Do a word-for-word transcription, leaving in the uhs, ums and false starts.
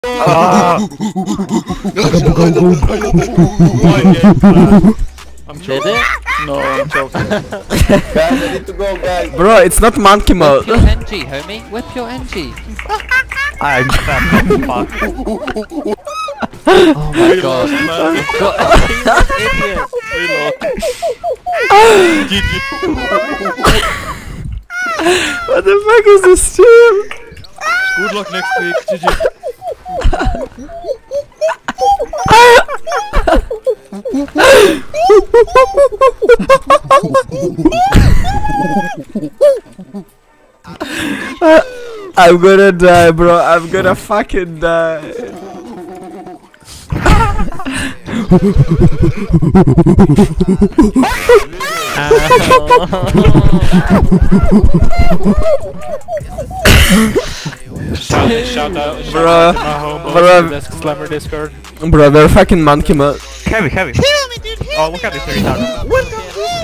Ah. I'm Did it? No, I'm joking. Guys, I need to go, guys. Bro, it's not monkey mode. Whip your N G, homie. Whip your N G. I'm fuck. Oh my god. God, idiot. G G. What the fuck is this stream? Good luck next week. G G. I'm gonna die, bro. I'm gonna fucking die. shout, shout out, shout Bro, out to my home bro, Desk Slammer Discord. bro, they're fucking monkey mode. Heavy, heavy. Oh, look at this every time.